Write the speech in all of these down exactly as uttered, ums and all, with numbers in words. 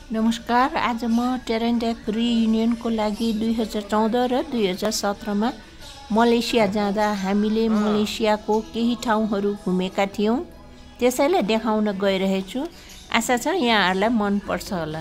नमस्कार। आज म टेरेन्डेक रियुनियनको लागि दुई हजार चौध र दुई हजार सत्रमा मलेसिया जाँदा हामीले मलेसियाको केही ठाउँहरू घुमेका थियौँ। त्यसैले देखाउन गइरहेछु। आशा छ यहाँहरूलाई मनपर्छ होला।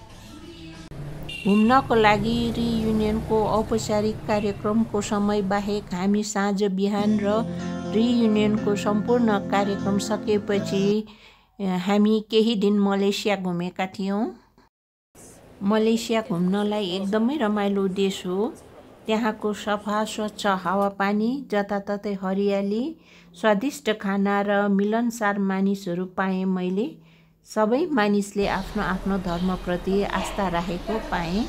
घुम्नको लागि रियुनियनको औपचारिक कार्यक्रमको समय बाहेक हामी साँझ बिहान र रियुनियनको सम्पूर्ण कार्यक्रम सकेपछि हामी केही दिन मलेसिया घुमेका थियौँ। मलेसिया घुम्नलाई एकदमै रमाइलो देश हो। त्यहाँको सफा स्वच्छ हावापानी, जताततै हरियाली, स्वादिष्ट खाना र मिलनसार मानिसहरू पाएँ मैले। सबै मानिसले आफ्नो आफ्नो धर्मप्रति आस्था राखेको पाएँ।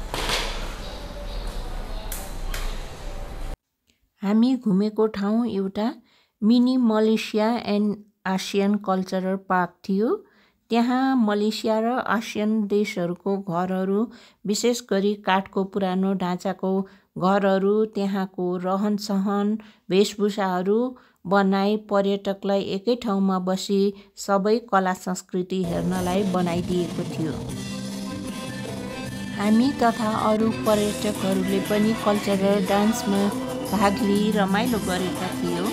हामी घुमेको ठाउँ एउटा mini Malaysia and ASEAN cultural park थियो। त्यहाँ मलेसिया र आसियन देशहरूको घरहरू, विशेष गरी काठको पुरानो ढाँचाको घरहरू, त्यहाँको रहनसहन, वेशभूषाहरू बनाई पर्यटकलाई एकै ठाउँमा बसी सबै कला संस्कृति हेर्नलाई बनाइदिएको थियो। हामी तथा अरू पर्यटकहरूले पनि कल्चरल डान्समा भाग लिई रमाइलो गरेका थियौँ।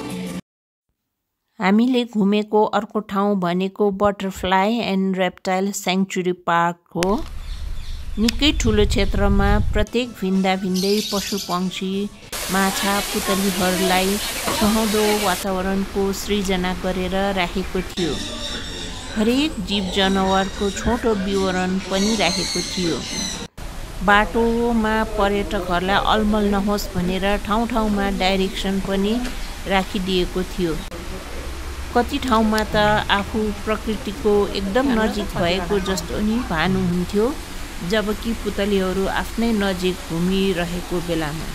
हामीले घुमेको अर्को ठाउँ भनेको butterfly and reptile sanctuary park हो। निकै ठुलो क्षेत्रमा प्रत्येक भिन्दा भिन्दै पशु पक्षी, माछा, पुतलीहरूलाई सुहाउँदो वातावरणको सृजना गरेर राखेको थियो। हरेक जीव जनावरको छोटो विवरण पनि राखेको थियो। बाटोमा पर्यटकहरूलाई अलमल नहोस् भनेर ठाउँ ठाउँमा डाइरेक्सन पनि राखिदिएको थियो। कति ठाउँमा त आफू प्रकृतिको एकदम नजिक भएको जस्तो नि भानुहुन्थ्यो, जबकि पुतलीहरू आफ्नै नजिक घुमिरहेको बेलामा।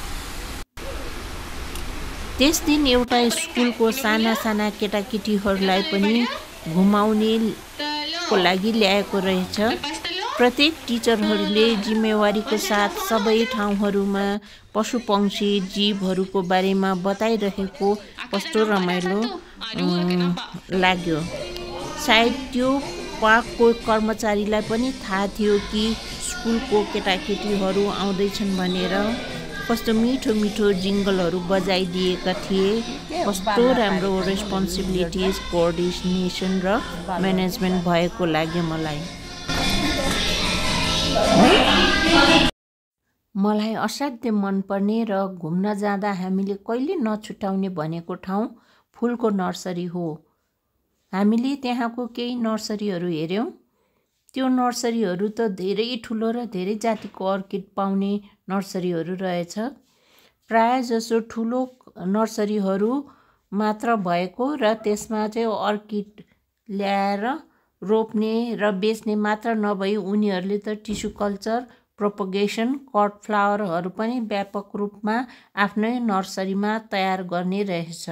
त्यस दिन एउटा स्कुलको साना साना केटाकेटीहरूलाई पनि घुमाउनेको लागि ल्याएको रहेछ। प्रत्येक टिचरहरूले जिम्मेवारीको साथ सबै ठाउँहरूमा पशु पक्षी जीवहरूको बारेमा बताइरहेको कस्तो रमाइलो लाग्यो। सायद त्यो पार्कको कर्मचारीलाई पनि थाहा थियो कि स्कुलको केटाकेटीहरू आउँदैछन् भनेर। कस्तो मिठो मिठो जिङ्गलहरू बजाइदिएका थिए। कस्तो राम्रो रेस्पोन्सिबिलिटिज, कोअर्डिनेसन र म्यानेजमेन्ट भएको लाग्यो मलाई। मलाई असाध्यै मनपर्ने र घुम्न जाँदा हामीले कहिले नछुटाउने भनेको ठाउँ फुलको नर्सरी हो। हामीले त्यहाँको केही नर्सरीहरू हेऱ्यौँ। त्यो नर्सरीहरू त धेरै ठुलो र धेरै जातिको अर्किड पाउने नर्सरीहरू रहेछ। प्राय जसो ठुलो नर्सरीहरू मात्र भएको र त्यसमा चाहिँ अर्किड ल्याएर रोप्ने र बेच्ने मात्र नभई उनीहरूले त टिस्यु कल्चर, प्रोपगेसन, कट फ्लावरहरू पनि व्यापक रूपमा आफ्नै नर्सरीमा तयार गर्ने रहेछ।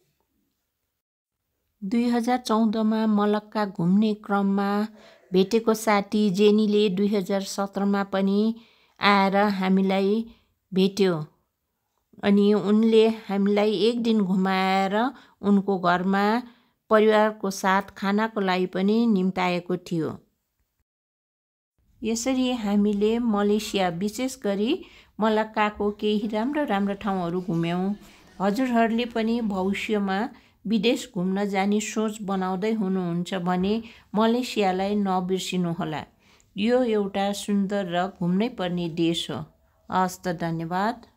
दुई हजार चौधमा मलक्का घुम्ने क्रममा भेटेको साथी जेनीले दुई हजार सत्रमा पनि आएर हामीलाई भेट्यो अनि उनले हामीलाई एक दिन घुमाएर उनको घरमा परिवारको साथ खानाको लागि पनि निम्ताएको थियो। यसरी हामीले मलेसिया, विशेष गरी मलक्काको केही राम्रो राम्रो ठाउँहरू घुम्यौँ। हजुरहरूले पनि भविष्यमा विदेश घुम्न जाने सोच बनाउँदै हुनुहुन्छ भने मलेसियालाई नबिर्सिनुहोला। यो एउटा सुन्दर र घुम्नै पर्ने देश हो। हस्त, धन्यवाद।